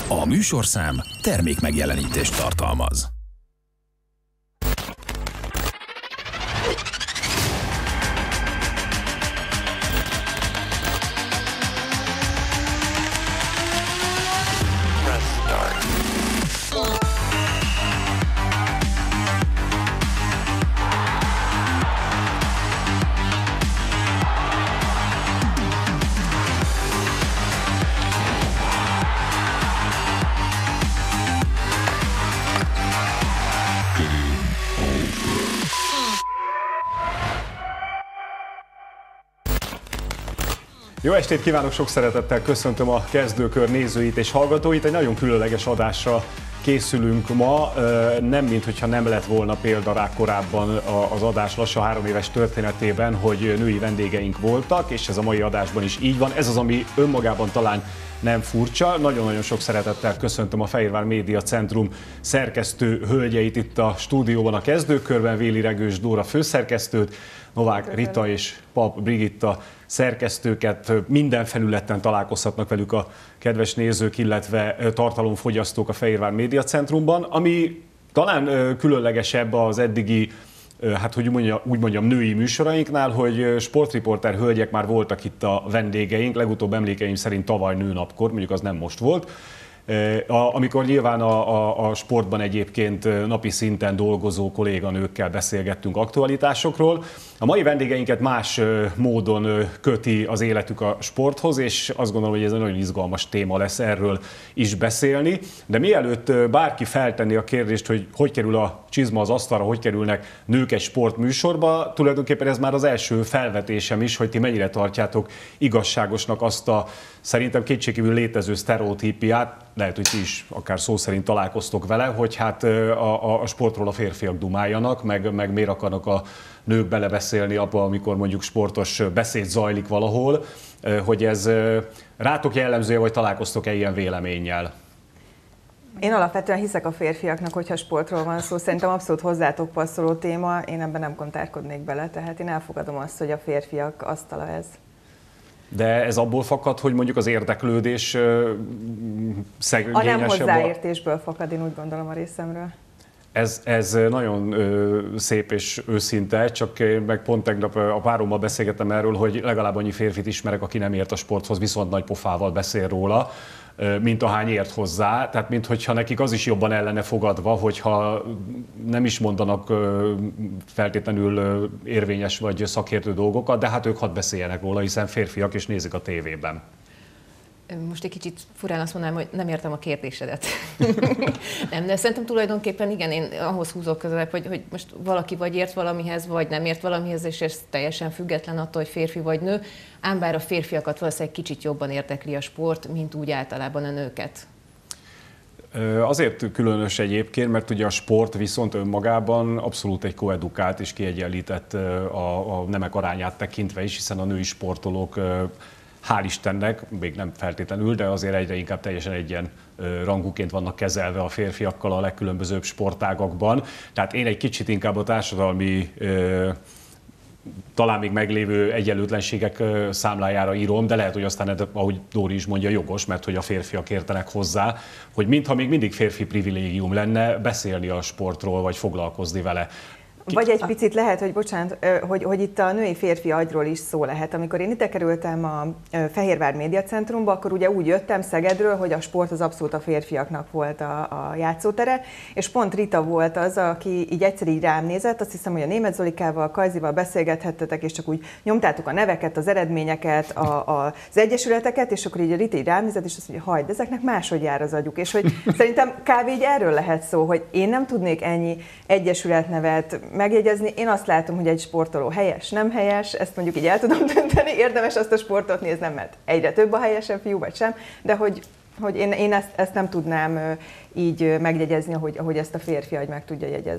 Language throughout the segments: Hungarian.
A műsorszám termékmegjelenítést tartalmaz. Jó estét kívánok, sok szeretettel köszöntöm a kezdőkör nézőit és hallgatóit. Egy nagyon különleges adásra készülünk ma, nem minthogyha nem lett volna példa rá korábban az adás lassan 3 éves történetében, hogy női vendégeink voltak, és ez a mai adásban is így van. Ez az, ami önmagában talán nem furcsa. Nagyon-nagyon sok szeretettel köszöntöm a Fehérvár Média Centrum szerkesztő hölgyeit itt a stúdióban a kezdőkörben, Véli Regős Dóra főszerkesztőt, Novák Rita és Pap Brigitta szerkesztőket. Minden felületen találkozhatnak velük a kedves nézők, illetve tartalomfogyasztók a Fehérvár Média Centrumban, ami talán különlegesebb az eddigi, hát hogy úgy mondjam, női műsorainknál, hogy sportriporter hölgyek már voltak itt a vendégeink, legutóbb emlékeim szerint tavaly nőnapkor, mondjuk az nem most volt, amikor nyilván a sportban egyébként napi szinten dolgozó kolléganőkkel beszélgettünk aktualitásokról. A mai vendégeinket más módon köti az életük a sporthoz, és azt gondolom, hogy ez egy nagyon izgalmas téma lesz erről is beszélni. De mielőtt bárki feltenni a kérdést, hogy hogy kerül a csizma az asztalra, hogy kerülnek nők egy sportműsorba, tulajdonképpen ez már az első felvetésem is, hogy ti mennyire tartjátok igazságosnak azt a szerintem kétségkívül létező sztereotípiát, lehet, hogy ti is akár szó szerint találkoztok vele, hogy hát a sportról a férfiak dumáljanak, meg miért akarnak a nők belebeszélni abba, amikor mondjuk sportos beszéd zajlik valahol, hogy ez rátok jellemzője, vagy találkoztok-e ilyen véleménnyel? Én alapvetően hiszek a férfiaknak, hogyha sportról van szó, szerintem abszolút hozzátok passzoló téma, én ebben nem kontárkodnék bele, tehát én elfogadom azt, hogy a férfiak asztala ez. De ez abból fakad, hogy mondjuk az érdeklődés szegényesebb? A nem hozzáértésből fakad, én úgy gondolom a részemről. Ez nagyon szép és őszinte, csak én meg pont tegnap a párommal beszélgettem erről, hogy legalább annyi férfit ismerek, aki nem ért a sporthoz, viszont nagy pofával beszél róla, mint ahány ért hozzá. Tehát minthogyha nekik az is jobban el lenne fogadva, hogyha nem is mondanak feltétlenül érvényes vagy szakértő dolgokat, de hát ők hadd beszéljenek róla, hiszen férfiak és nézik a tévében. Most egy kicsit furán azt mondanám, hogy nem értem a kérdésedet. Nem, de szerintem tulajdonképpen igen, én ahhoz húzok közelebb, hogy most valaki vagy ért valamihez, vagy nem ért valamihez, és ez teljesen független attól, hogy férfi vagy nő, ám bár a férfiakat valószínűleg kicsit jobban érdekli a sport, mint úgy általában a nőket. Azért különös egyébként, mert ugye a sport viszont önmagában abszolút egy koedukált és kiegyenlített a nemek arányát tekintve is, hiszen a női sportolók hál' Istennek, még nem feltétlenül, de azért egyre inkább teljesen egyen rangúként vannak kezelve a férfiakkal a legkülönbözőbb sportágakban. Tehát én egy kicsit inkább a társadalmi, talán még meglévő egyenlőtlenségek számlájára írom, de lehet, hogy aztán, ahogy Dóri is mondja, jogos, mert hogy a férfiak értenek hozzá, hogy mintha még mindig férfi privilégium lenne beszélni a sportról, vagy foglalkozni vele. Vagy egy picit lehet, hogy bocsánat, hogy itt a női-férfi agyról is szó lehet. Amikor én ide kerültem a Fehérvár Média Centrumba, akkor ugye úgy jöttem Szegedről, hogy a sport az abszolút a férfiaknak volt a játszótere, és pont Rita volt az, aki így egyszer így rám nézett, azt hiszem, hogy a Németh Zolikával, Kajzival beszélgethettetek, és csak úgy nyomtátok a neveket, az eredményeket, az egyesületeket, és akkor így a Rita így rám nézett, és azt mondja, hagyd, ezeknek máshogy jár az agyuk. És hogy szerintem kb. Így erről lehet szó, hogy én nem tudnék ennyi egyesületnevet megjegyezni. Én azt látom, hogy egy sportoló helyes, nem helyes, ezt mondjuk így el tudom dönteni, érdemes azt a sportot néznem, mert egyre több a helyesebb fiú, vagy sem, de hogy én ezt nem tudnám így megjegyezni, ahogy ezt a férfi agy meg tudja jegyezni.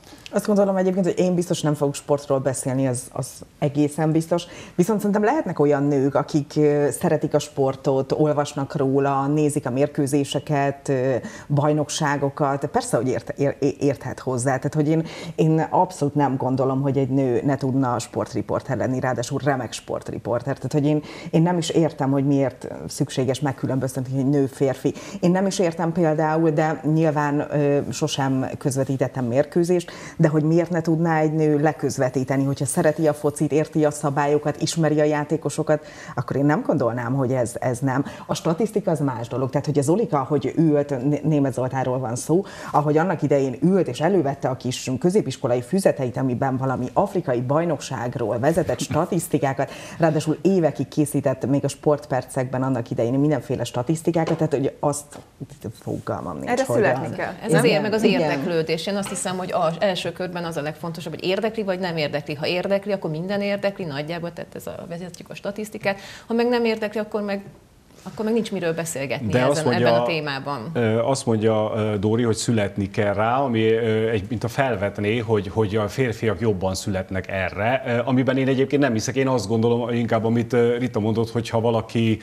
Azt gondolom egyébként, hogy én biztos nem fogok sportról beszélni, az egészen biztos. Viszont szerintem lehetnek olyan nők, akik szeretik a sportot, olvasnak róla, nézik a mérkőzéseket, bajnokságokat. Persze, hogy érthet hozzá. Tehát, hogy én abszolút nem gondolom, hogy egy nő ne tudna sportriporter lenni, ráadásul remek sportriporter. Tehát, hogy én nem is értem, hogy miért szükséges megkülönböztetni, hogy nő-férfi. Én nem is értem például, de nyilván sosem közvetítettem mérkőzést, de hogy miért ne tudná egy nő leközvetíteni, hogyha szereti a focit, érti a szabályokat, ismeri a játékosokat, akkor én nem gondolnám, hogy ez nem. A statisztika az más dolog. Tehát, hogy az Zolika, hogy ült, Németh Zoltánról van szó, ahogy annak idején ült és elővette a kis középiskolai füzeteit, amiben valami afrikai bajnokságról vezetett statisztikákat, ráadásul évekig készített még a sportpercekben annak idején mindenféle statisztikákat, tehát hogy azt fogalmam nincs. Erre születni kell. Ez meg az érdeklődés. Én azt hiszem, hogy az első körben az a legfontosabb, hogy érdekli vagy nem érdekli. Ha érdekli, akkor minden érdekli, nagyjából, tehát vezetjük a statisztikát. Ha meg nem érdekli, akkor meg nincs miről beszélgetni ebben a témában. Azt mondja Dóri, hogy születni kell rá, ami mint a felvetné, hogy a férfiak jobban születnek erre, amiben én egyébként nem hiszek. Én azt gondolom inkább, amit Rita mondott, hogy ha valaki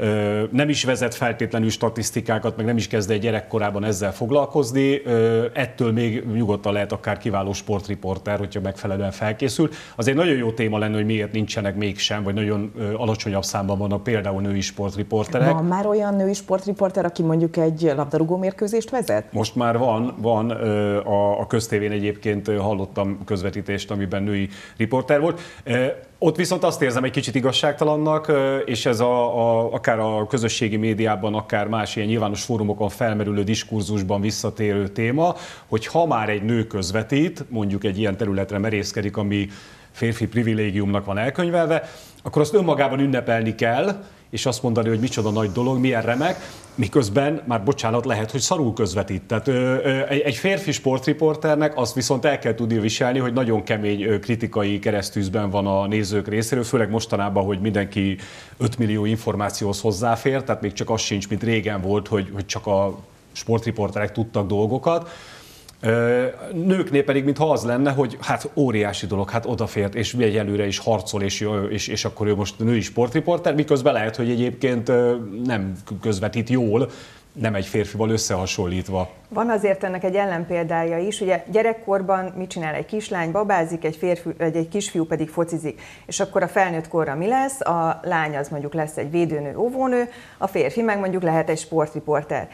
nem is vezet feltétlenül statisztikákat, meg nem is kezd egy gyerekkorában ezzel foglalkozni, ettől még nyugodtan lehet akár kiváló sportriporter, hogyha megfelelően felkészül. Azért nagyon jó téma lenne, hogy miért nincsenek mégsem, vagy nagyon alacsonyabb számban vannak például női sportriporterek. Van már olyan női sportriporter, aki mondjuk egy labdarúgó mérkőzést vezet? Most már van a köztévén egyébként hallottam közvetítést, amiben női riporter volt. Ott viszont azt érzem egy kicsit igazságtalannak, és ez akár a közösségi médiában, akár más ilyen nyilvános fórumokon felmerülő diskurzusban visszatérő téma, hogy ha már egy nő közvetít, mondjuk egy ilyen területre merészkedik, ami férfi privilégiumnak van elkönyvelve, akkor azt önmagában ünnepelni kell, és azt mondani, hogy micsoda nagy dolog, milyen remek, miközben, már bocsánat, lehet, hogy szarul közvetít. Tehát egy férfi sportriporternek azt viszont el kell tudni viselni, hogy nagyon kemény kritikai keresztűzben van a nézők részéről, főleg mostanában, hogy mindenki 5 millió információhoz hozzáfér, tehát még csak az sincs, mint régen volt, hogy csak a sportriporterek tudtak dolgokat. Nőknél pedig, mintha az lenne, hogy hát óriási dolog, hát odafért, és megy előre, és harcol, és akkor ő most női sportriporter, miközben lehet, hogy egyébként nem közvetít jól, nem egy férfival összehasonlítva. Van azért ennek egy ellenpéldája is, ugye gyerekkorban mit csinál egy kislány, babázik, egy kisfiú pedig focizik, és akkor a felnőtt korra mi lesz? A lány az mondjuk lesz egy védőnő, óvónő, a férfi meg mondjuk lehet egy sportriporter.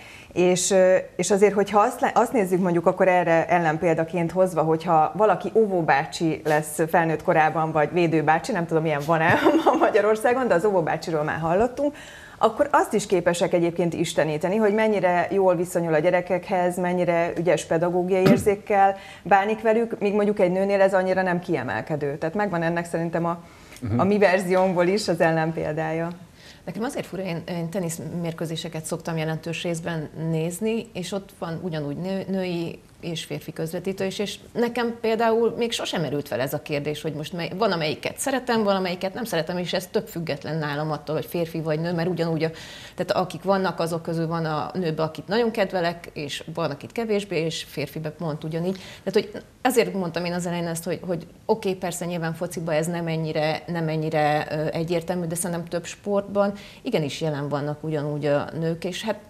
És azért, hogyha azt nézzük mondjuk akkor erre ellenpéldaként hozva, hogyha valaki óvóbácsi lesz felnőtt korában, vagy védőbácsi, nem tudom, milyen van-e Magyarországon, de az óvóbácsiról már hallottunk, akkor azt is képesek egyébként isteníteni, hogy mennyire jól viszonyul a gyerekekhez, mennyire ügyes pedagógiai érzékkel bánik velük, míg mondjuk egy nőnél ez annyira nem kiemelkedő. Tehát megvan ennek szerintem a mi verziónkból is az ellenpéldája. Nekem azért fura, én teniszmérkőzéseket szoktam jelentős részben nézni, és ott van ugyanúgy női és férfi közvetítő is, és nekem például még sosem merült fel ez a kérdés, hogy most van amelyiket szeretem, van amelyiket nem szeretem, és ez tök független nálam attól, hogy férfi vagy nő, mert ugyanúgy, tehát akik vannak, azok közül van a nőben, akit nagyon kedvelek, és van, akit kevésbé, és férfiben pont ugyanígy. Tehát, hogy azért mondtam én az elején ezt, hogy oké, persze nyilván fociban ez nem ennyire egyértelmű, de szerintem több sportban igenis jelen vannak ugyanúgy a nők, és hát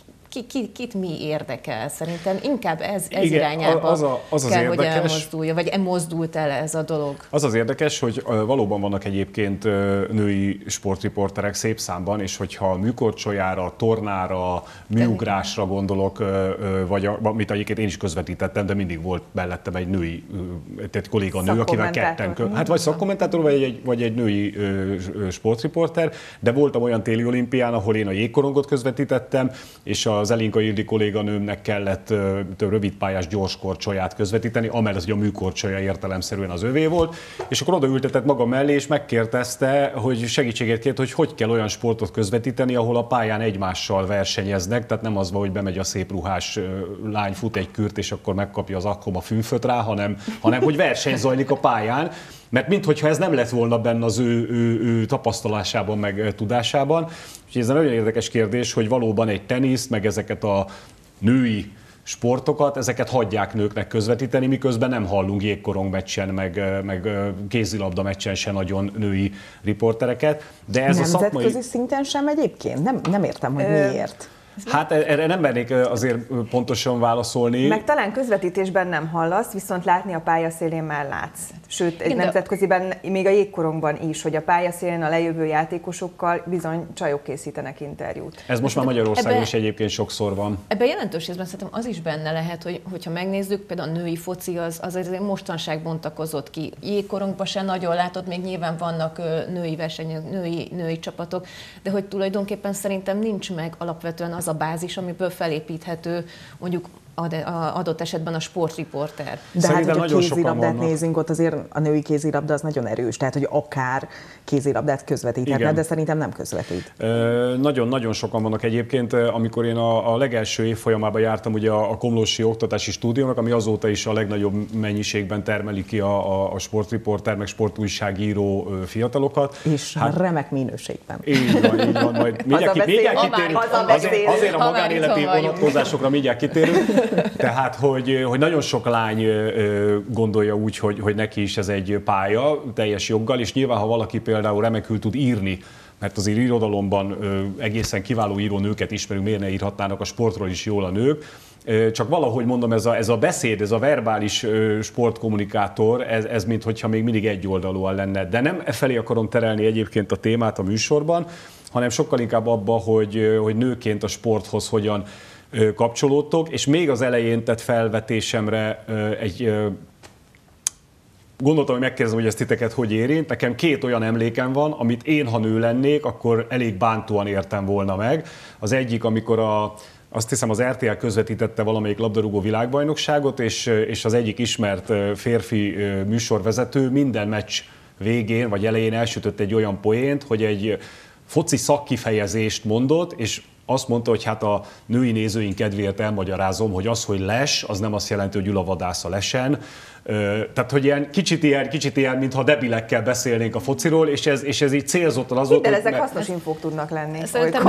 kit mi érdekel? Szerintem inkább ez igen, irányába az kell, érdekes, hogy elmozdulja, vagy mozdult el ez a dolog. Az az érdekes, hogy valóban vannak egyébként női sportriporterek szép számban, és hogyha műkorcsolyára, tornára, műugrásra gondolok, vagy amit egyébként én is közvetítettem, de mindig volt mellettem egy női, tehát kolléganő, akivel ketten, hát vagy szakkommentátor, vagy egy női sportriporter, de voltam olyan téli olimpián, ahol én a jégkorongot közvetítettem, és az Elinka Ildi kolléganőmnek kellett rövidpályás gyorskorcsolyát közvetíteni, amellett, hogy a műkorcsolya értelemszerűen az övé volt, és akkor odaültetett maga mellé, és megkérdezte, hogy segítségét kért, hogy kell olyan sportot közvetíteni, ahol a pályán egymással versenyeznek, tehát nem az van, hogy bemegy a szép ruhás lány, fut egy kürt, és akkor megkapja az akkoma fűnföt rá, hanem hogy verseny zajlik a pályán, mert minthogyha ez nem lett volna benne az ő tapasztalásában, meg tudásában. Úgyhogy ez egy nagyon érdekes kérdés, hogy valóban egy tenisz, meg ezeket a női sportokat, ezeket hagyják nőknek közvetíteni, miközben nem hallunk jégkorong meccsen, meg kézilabda meccsen se nagyon női riportereket. De ez nemzetközi szinten sem egyébként? Nem értem, hogy miért. Hát erre nem mernék azért pontosan válaszolni. Meg talán közvetítésben nem hallasz, viszont látni a pályaszélén már látsz. Sőt, egy nemzetköziben, még a jégkorongban is, hogy a pályaszélén a lejövő játékosokkal bizony csajok készítenek interjút. Ez most már Magyarországon is egyébként sokszor van. Ebben jelentős részben szerintem az is benne lehet, hogyha megnézzük, például a női foci az azért mostanság bontakozott ki. Jégkorongban sem nagyon látod, még nyilván vannak női versenyek, női csapatok, de hogy tulajdonképpen szerintem nincs meg alapvetően az a bázis, amiből felépíthető mondjuk adott esetben a sportriporter. De szerintem hát, hogyha kézilabdát nézünk, ott azért a női kézilabda az nagyon erős, tehát hogy akár kézilabdát közvetíthetne, de szerintem nem közvetít. Nagyon sokan vannak egyébként. Amikor én a legelső évfolyamában jártam ugye a Komlósi Oktatási Stúdiónak, ami azóta is a legnagyobb mennyiségben termeli ki a sportriporter, meg sportújságíró fiatalokat. És hát, remek minőségben. Így van, majd mindjárt kitérünk. Azért a magánéleti vonatkozásokra mindjárt kitérünk. Tehát, hogy nagyon sok lány gondolja úgy, hogy neki is ez egy pálya, teljes joggal, és nyilván, ha valaki például remekül tud írni, mert azért irodalomban egészen kiváló írónőket ismerünk, miért ne írhatnának a sportról is jól a nők, csak valahogy mondom, ez a beszéd, ez a verbális sportkommunikátor, ez minthogyha még mindig egyoldalúan lenne. De nem felé akarom terelni egyébként a témát a műsorban, hanem sokkal inkább abba, hogy nőként a sporthoz hogyan kapcsolódtok, és még az elején tett felvetésemre gondoltam, hogy megkérdezem, hogy ez titeket hogy érint. Nekem 2 olyan emlékem van, amit én, ha nő lennék, akkor elég bántóan értem volna meg. Az egyik, amikor azt hiszem az RTL közvetítette valamelyik labdarúgó világbajnokságot, és az egyik ismert férfi műsorvezető minden meccs végén vagy elején elsütött egy olyan poént, hogy egy foci szakkifejezést mondott, és azt mondta, hogy hát a női nézőink kedvéért elmagyarázom, hogy az, hogy les, az nem azt jelenti, hogy ül a vadász a lesen. Tehát, hogy kicsit ilyen, mintha debilekkel beszélnénk a fociról, és ez így célzottan az volt. De ezek hasznos infók tudnak lenni. Szerintem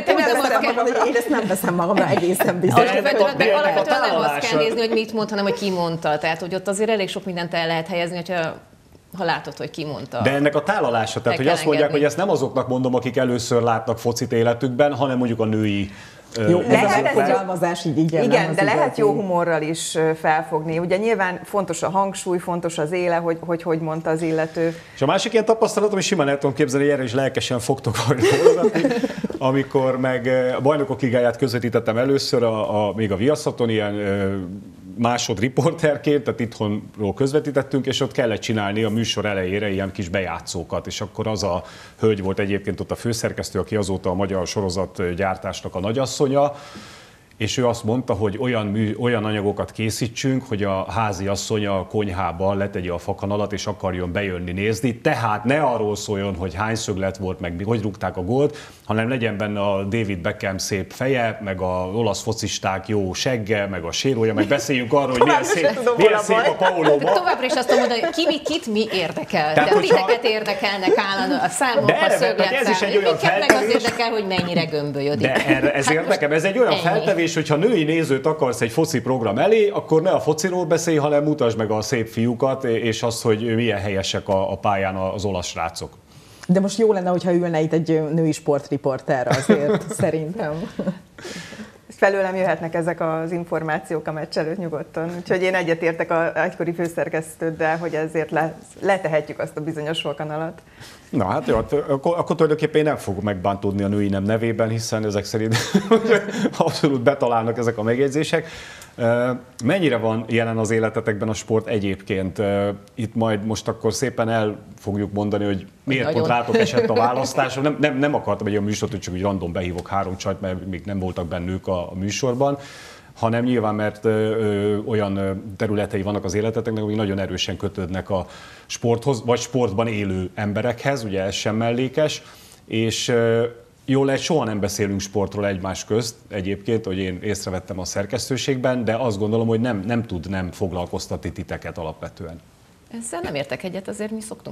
én ezt nem veszem magamra egészen biztos. Alapvetően nem azt kell nézni, hogy mit mond, hanem hogy ki mondta. Tehát, hogy ott azért elég sok mindent el lehet helyezni, ha látod, hogy ki mondta. De ennek a tálalása, tehát hogy azt mondják, hogy ezt nem azoknak mondom, akik először látnak focit életükben, hanem mondjuk a női. Jó, ez a fogalmazás így igen, de lehet jó humorral is felfogni. Ugye nyilván fontos a hangsúly, fontos az éle, hogy mondta az illető. És a másik ilyen tapasztalatom, és simán el tudom képzelni, hogy erre is lelkesen fogtok hajlózatni, amikor meg a Bajnokok Ligáját közvetítettem először, még a Viaszaton ilyen másodriporterként, tehát itthonról közvetítettünk, és ott kellett csinálni a műsor elejére ilyen kis bejátszókat, és akkor az a hölgy volt egyébként ott a főszerkesztő, aki azóta a magyar sorozatgyártásnak a nagyasszonya, és ő azt mondta, hogy olyan anyagokat készítsünk, hogy a háziasszony a konyhában letegye a fakanalat, és akarjon bejönni nézni. Tehát ne arról szóljon, hogy hány szöglet volt, meg hogy rúgták a gólt, hanem legyen benne a David Beckham szép feje, meg a olasz focisták jó segge, meg a sérója, meg beszéljünk arról, hogy milyen szép a Paolóba. Továbbra is azt mondom, hogy kit mi érdekel. Tehát titeket érdekelnek állandóan a számok, a szögletszám. Minket meg az érdekel, hogy mennyire gömbölyödik. De ezért nekem ez egy olyan feltevés, és hogyha női nézőt akarsz egy foci program elé, akkor ne a fociról beszélj, hanem mutasd meg a szép fiúkat, és azt, hogy milyen helyesek a pályán az olasz srácok. De most jó lenne, hogyha ülne itt egy női sportriporter azért, szerintem. Felőlem jöhetnek ezek az információk a meccs előtt nyugodtan. Úgyhogy én egyetértek az egykori főszerkesztőddel, hogy ezért letehetjük azt a bizonyos kanalat. Na hát jó, akkor tulajdonképpen én nem fogok megbántódni a női nem nevében, hiszen ezek szerint abszolút betalálnak ezek a megjegyzések. Mennyire van jelen az életetekben a sport egyébként? Itt majd most akkor szépen el fogjuk mondani, hogy miért pont rátok esett a választás. Nem akartam egy olyan műsort, hogy csak úgy random behívok 3 csajt, mert még nem voltak bennük a műsorban, hanem nyilván, mert olyan területei vannak az életeteknek, amik nagyon erősen kötődnek a sporthoz, vagy sportban élő emberekhez, ugye ez sem mellékes, és jól lehet, soha nem beszélünk sportról egymás közt egyébként, hogy én észrevettem a szerkesztőségben, de azt gondolom, hogy nem tud nem foglalkoztatni titeket alapvetően. Ezzel nem értek egyet, azért mi szoktunk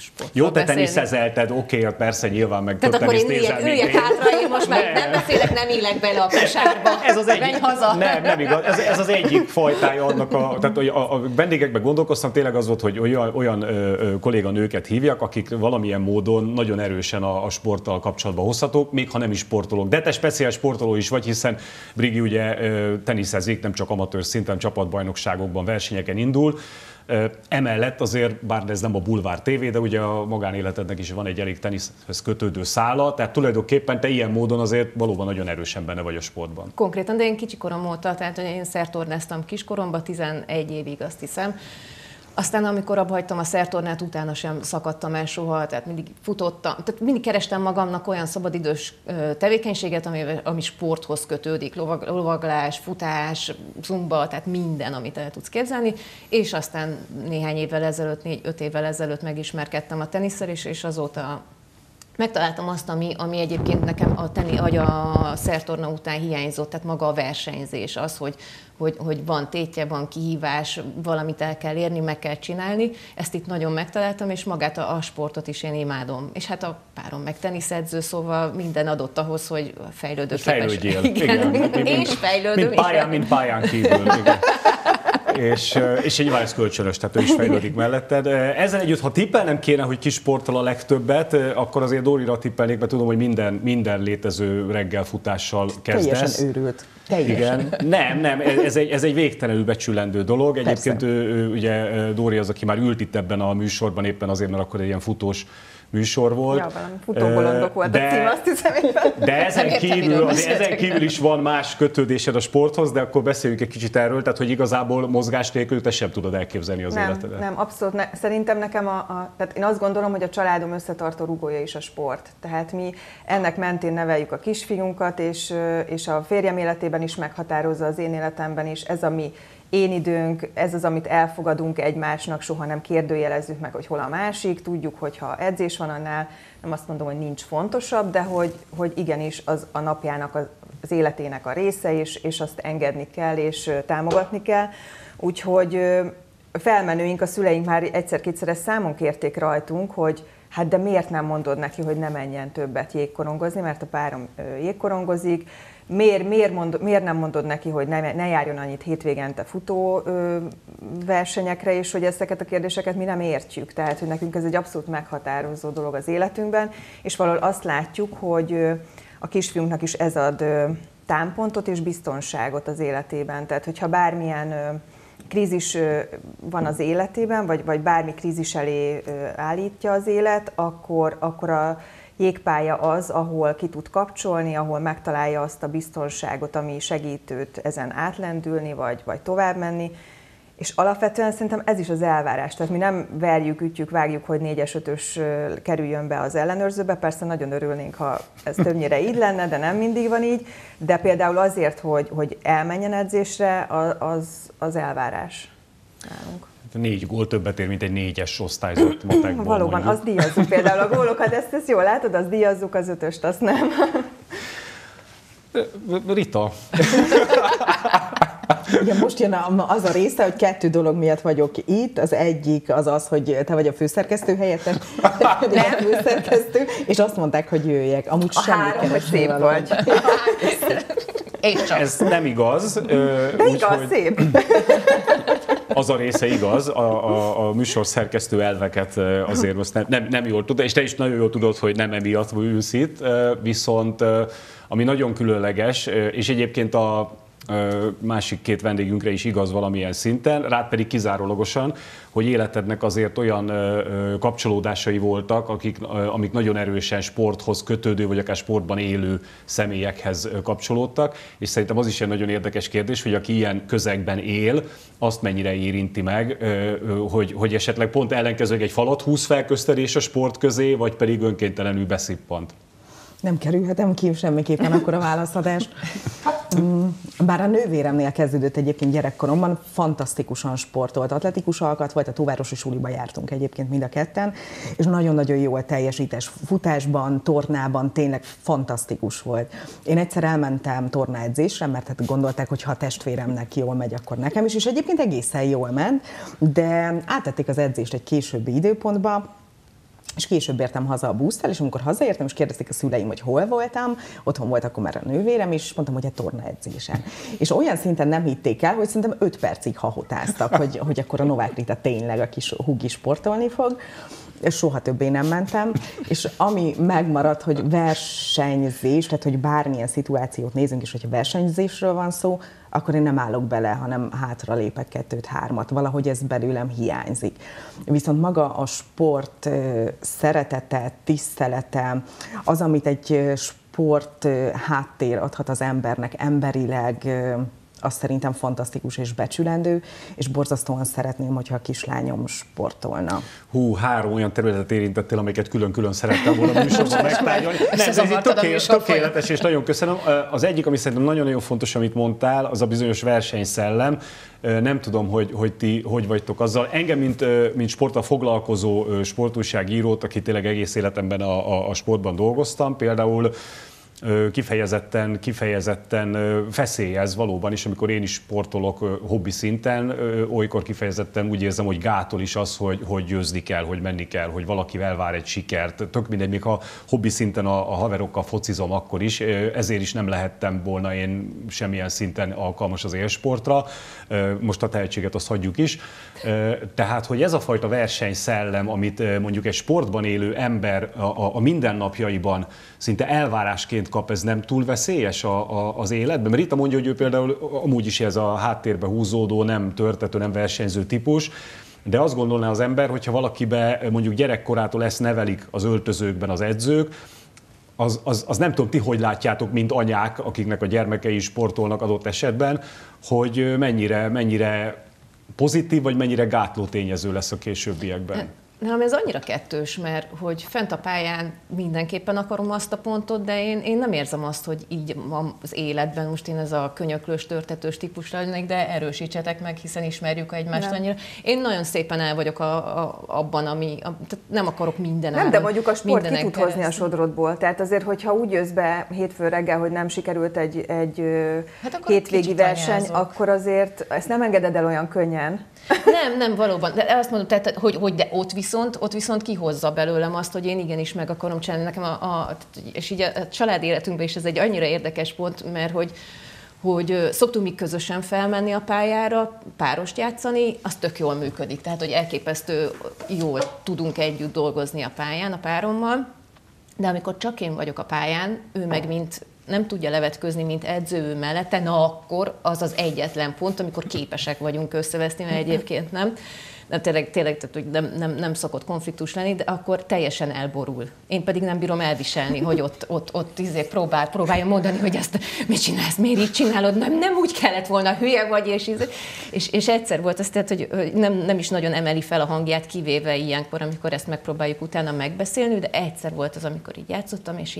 sportról Jó, te beszélni. teniszezelted, oké, persze, nyilván meg Tehát több akkor én teniszt nézel, mint üljek én. hátra, én most már nem beszélek, nem illek bele a kosárba. Ez az egyik, Menj haza. nem igaz. Ez az egyik fajtája annak, tehát a vendégekben gondolkoztam, tényleg az volt, hogy olyan kolléganőket hívjak, akik valamilyen módon nagyon erősen a sporttal kapcsolatba hozhatók, még ha nem is sportolók. De te speciális sportoló is vagy, hiszen Brigi ugye teniszezik, nem csak amatőr szinten, csapatbajnokságokban, versenyeken indul. Emellett azért, bár ez nem a Bulvár TV, de ugye a magánéletednek is van egy elég teniszhez kötődő szála, tehát tulajdonképpen te ilyen módon azért valóban nagyon erősen benne vagy a sportban. Konkrétan, de én kicsikorom óta, tehát én szertornáztam kiskoromban, 11 évig azt hiszem. Aztán amikor abbahagytam a szertornát, utána sem szakadtam el soha, tehát mindig futottam, tehát mindig kerestem magamnak olyan szabadidős tevékenységet, ami sporthoz kötődik, lovaglás, futás, zumba, tehát minden, amit el tudsz képzelni, és aztán néhány évvel ezelőtt, 4-5 évvel ezelőtt megismerkedtem a tenisszel, és azóta megtaláltam azt, ami egyébként nekem a szertorna után hiányzott, tehát maga a versenyzés, az, hogy van tétje, van kihívás, valamit el kell érni, meg kell csinálni. Ezt itt nagyon megtaláltam, és magát a sportot is én imádom. És hát a párom meg teniszedző, szóval minden adott ahhoz, hogy fejlődőképes. Fejlődjél. Igen. És fejlődöm. Mint pályán kívül. Igen. És nyilván ez kölcsönös, tehát ő is fejlődik melletted. Ezzel együtt, ha tippelnem kéne, hogy ki sportol a legtöbbet, akkor azért Dórira tippelnék, mert tudom, hogy minden létező reggelfutással kezdesz. Teljesen őrült. Teljesen. Igen. Nem, ez egy végtelenül becsülendő dolog. Egyébként ugye Dóri az, aki már ült itt ebben a műsorban éppen azért, mert akkor egy ilyen futós műsor volt. Ja, valami futóbolondok volt a cím, azt hiszem éppen. De ezen kívül is van más kötődésed a sporthoz, de akkor beszéljünk egy kicsit erről, tehát hogy igazából mozgás nélkül te sem tudod elképzelni az életedet. Nem, abszolút. Szerintem nekem tehát én azt gondolom, hogy a családom összetartó rugója is a sport. Tehát mi ennek mentén neveljük a kisfiunkat, és a férjem életében is meghatározza, az én életemben is. Ez a mi én időnk, ez az, amit elfogadunk egymásnak, soha nem kérdőjelezzük meg, hogy hol a másik, tudjuk, hogy ha edzés van annál, nem azt mondom, hogy nincs fontosabb, de hogy igenis az a napjának, az életének a része, és azt engedni kell, és támogatni kell. Úgyhogy felmenőink, a szüleink már egyszer-kétszer ezt számon kérték rajtunk, hogy hát de miért nem mondod neki, hogy ne menjen többet jégkorongozni, mert a párom jégkorongozik, miért nem mondod neki, hogy ne járjon annyit hétvégente futó versenyekre, és hogy ezeket a kérdéseket mi nem értjük. Tehát, hogy nekünk ez egy abszolút meghatározó dolog az életünkben, és valahol azt látjuk, hogy a kisfiunknak is ez ad támpontot és biztonságot az életében. Tehát, hogyha bármilyen krízis van az életében, vagy bármi krízis elé állítja az élet, akkor a jégpálya az, ahol ki tud kapcsolni, ahol megtalálja azt a biztonságot, ami segít őt ezen átlendülni, vagy tovább menni. És alapvetően szerintem ez is az elvárás. Tehát mi nem verjük, ütjük, vágjuk, hogy 4-es, 5-ös kerüljön be az ellenőrzőbe. Persze nagyon örülnénk, ha ez többnyire így lenne, de nem mindig van így. De például azért, hogy elmenjen edzésre, az elvárás nálunk. 4 gól többet ér, mint egy 4-es osztályzott matekban. Valóban, azt díjazzuk például a gólokat, ezt jól látod, azt díjazzuk, az 5-öst, azt nem. Rita. Ugye most jön az a része, hogy 2 dolog miatt vagyok itt. Az egyik az, hogy te vagy a főszerkesztő helyettes, nem főszerkesztő, és azt mondták, hogy jöjjek. Amúgy semmi keresni vagy. És csak. Ez nem igaz. De igaz, szép. Az a része igaz, a műsor szerkesztő elveket azért azt nem jól tudod, és te is nagyon jól tudod, hogy nem emiatt ülsz itt, viszont ami nagyon különleges, és egyébként a másik 2 vendégünkre is igaz valamilyen szinten, rád pedig kizárólagosan, hogy életednek azért olyan kapcsolódásai voltak, amik nagyon erősen sporthoz kötődő, vagy akár sportban élő személyekhez kapcsolódtak, és szerintem az is egy nagyon érdekes kérdés, hogy aki ilyen közegben él, azt mennyire érinti meg, hogy esetleg pont ellenkezőleg egy falat húz fel közted és a sport közé, vagy pedig önkéntelenül beszippant. Nem kerülhetem ki semmiképpen akkor a választadást. Bár a nővéremnél kezdődött egyébként gyerekkoromban, fantasztikusan sportolt, atletikus alkat volt, a Tóvárosi Suliba jártunk egyébként mind a ketten, és nagyon-nagyon jól teljesítés futásban, tornában, tényleg fantasztikus volt. Én egyszer elmentem tornaedzésre, mert hát gondolták, hogy ha a testvéremnek jól megy, akkor nekem is, és egyébként egészen jól ment, de áttették az edzést egy későbbi időpontba, és később értem haza a busszal, és amikor hazaértem, és kérdezték a szüleim, hogy hol voltam, otthon volt akkor már a nővérem, és mondtam, hogy a tornaedzésen. És olyan szinten nem hitték el, hogy szerintem 5 percig hahotáztak, hogy akkor a Novák Rita tényleg a kis hugi sportolni fog. Soha többé nem mentem, és ami megmaradt, hogy versenyzés, tehát hogy bármilyen szituációt nézünk, és hogyha versenyzésről van szó, akkor én nem állok bele, hanem hátra lépek 2-3-at. Valahogy ez belőlem hiányzik. Viszont maga a sport szeretete, tisztelete, az, amit egy sport háttér adhat az embernek emberileg, az szerintem fantasztikus és becsülendő, és borzasztóan szeretném, hogyha a kislányom sportolna. 3 olyan területet érintettél, amiket külön-külön szerettem volna a műsorban megtárgyalni. Ez tökéletes, és nagyon köszönöm. Az egyik, ami szerintem nagyon-nagyon fontos, amit mondtál, az a bizonyos versenyszellem. Nem tudom, hogy ti hogy vagytok azzal. Engem, mint sporttal foglalkozó sportújságírót, aki tényleg egész életemben a sportban dolgoztam, például kifejezetten feszélyez valóban is, amikor én is sportolok hobbi szinten, olykor kifejezetten úgy érzem, hogy gátol is az, hogy győzni kell, hogy menni kell, hogy valakivel vár egy sikert. Tök mindegy, még ha hobbi szinten a haverokkal focizom akkor is, ezért is nem lehettem volna én semmilyen szinten alkalmas az élsportra. Most a tehetséget azt hagyjuk is. Tehát, hogy ez a fajta versenyszellem, amit mondjuk egy sportban élő ember a mindennapjaiban szinte elvárásként kap, ez nem túl veszélyes az életben? Mert Rita mondja, hogy ő például amúgy is ez a háttérbe húzódó, nem törtető, nem versenyző típus, de azt gondolná az ember, hogyha valakibe mondjuk gyerekkorától ezt nevelik az öltözőkben az edzők, az nem tudom, ti hogy látjátok, mint anyák, akiknek a gyermekei sportolnak adott esetben, hogy mennyire pozitív, vagy mennyire gátló tényező lesz a későbbiekben? Nálam ez annyira kettős, mert hogy fent a pályán mindenképpen akarom azt a pontot, de én nem érzem azt, hogy így az életben most én ez a könyöklős, törtetős típus lennék, de erősítsetek meg, hiszen ismerjük egymást annyira. Én nagyon szépen el vagyok abban, tehát nem akarok minden Nem, de mondjuk a sport ki tud hozni a sodrodból. Tehát azért, hogyha úgy jössz be hétfő reggel, hogy nem sikerült egy hétvégi verseny, akkor azért ezt nem engeded el olyan könnyen. Nem, valóban. De azt mondom, tehát, hogy de ott viszont kihozza belőlem azt, hogy én igenis meg akarom csinálni. Nekem és így a család életünkben is ez egy annyira érdekes pont, mert hogy szoktunk mi közösen felmenni a pályára, párost játszani, az tök jól működik. Tehát, hogy elképesztő jól tudunk együtt dolgozni a pályán, a párommal. De amikor csak én vagyok a pályán, ő meg nem tudja levetközni, mint edző mellette, na akkor az az egyetlen pont, amikor képesek vagyunk összeveszni, mert egyébként nem. Tényleg tehát, hogy nem szokott konfliktus lenni, de akkor teljesen elborul. Én pedig nem bírom elviselni, hogy ott próbálja mondani, hogy ezt mit csinálsz, miért így csinálod, nem úgy kellett volna, hülye vagy, és egyszer volt az, tehát, hogy nem is nagyon emeli fel a hangját, kivéve ilyenkor, amikor ezt megpróbáljuk utána megbeszélni, de egyszer volt az, amikor így játszottam, és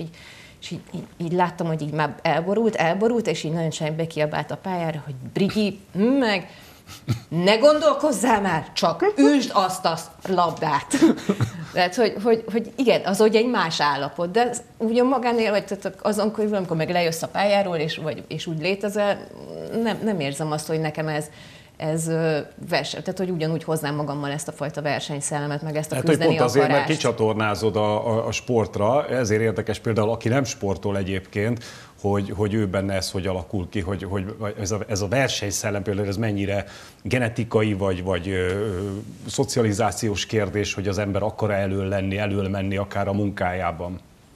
így láttam, hogy így már elborult, és így nagyon csendben bekiabált a pályára, hogy Brigi, meg ne gondolkozzál már, csak üsd azt a labdát. Tehát, hogy igen, az ugye egy más állapot, de ugye magánél, vagy tehát azon kívül, amikor meg lejössz a pályáról, és úgy létezel, nem érzem azt, hogy nekem ez verseny, tehát hogy ugyanúgy hoznám magammal ezt a fajta versenyszellemet, meg ezt a küzdeni pont azért, akarást. mert kicsatornázod a sportra, ezért érdekes például, aki nem sportol egyébként, hogy ő benne ez hogy alakul ki, hogy ez a versenyszellem például ez mennyire genetikai vagy szocializációs kérdés, hogy az ember akar elől menni akár a munkájában.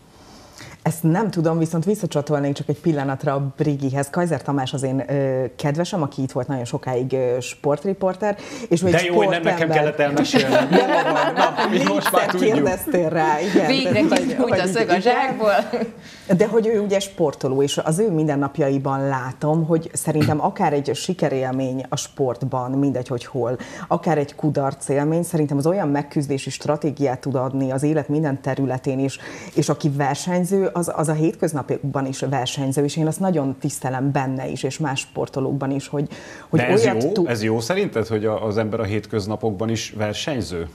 Ezt nem tudom, viszont visszacsatolnék csak egy pillanatra a Brigihez. Kaiser Tamás az én kedvesem, aki itt volt nagyon sokáig sportriporter. És de jó, hogy nem nekem kellett elmesélnem. Most már tudjuk. Kérdeztél rá, igen. Végre kifújt a szög a zsákból. De hogy ő ugye sportoló, és az ő mindennapjaiban látom, hogy szerintem akár egy sikerélmény a sportban, mindegy, hogy hol, akár egy kudarcélmény, szerintem az olyan megküzdési stratégiát tud adni az élet minden területén is, és aki versenyző, az a hétköznapokban is versenyző, és én azt nagyon tisztelem benne is, és más sportolókban is, hogy de ez jó szerinted, hogy az ember a hétköznapokban is versenyző?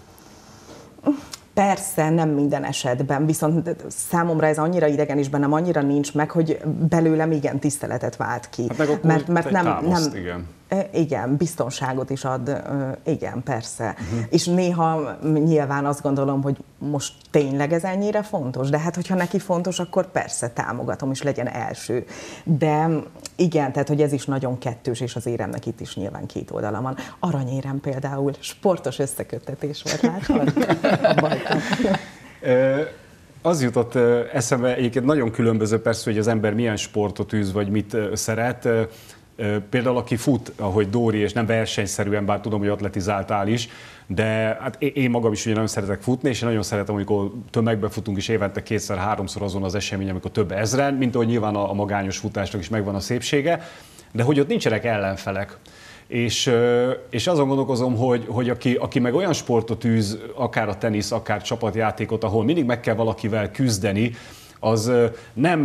Persze, nem minden esetben, viszont számomra ez annyira idegen és bennem annyira nincs meg, hogy belőlem igen tiszteletet vált ki. Hát meg mert nem, támaszt, igen. Igen, biztonságot is ad, igen, persze. És néha nyilván azt gondolom, hogy most tényleg ez ennyire fontos, de hát hogyha neki fontos, akkor persze támogatom, és legyen első. De igen, tehát hogy ez is nagyon kettős, és az éremnek itt is nyilván két oldala van. Aranyérem például sportos összeköttetés volt, látod? Az jutott eszembe, egyébként nagyon különböző persze, hogy az ember milyen sportot űz, vagy mit szeret. Például aki fut, ahogy Dóri, és nem versenyszerűen, bár tudom, hogy atletizáltál is, de hát én magam is ugye nagyon szeretek futni, és én nagyon szeretem, amikor tömegbe futunk, és évente 2-3-szor azon az esemény, amikor több ezren, mint ahogy nyilván a magányos futásnak is megvan a szépsége, de hogy ott nincsenek ellenfelek. És azon gondolkozom, hogy aki meg olyan sportot űz, akár a tenisz, akár csapatjátékot, ahol mindig meg kell valakivel küzdeni, az nem...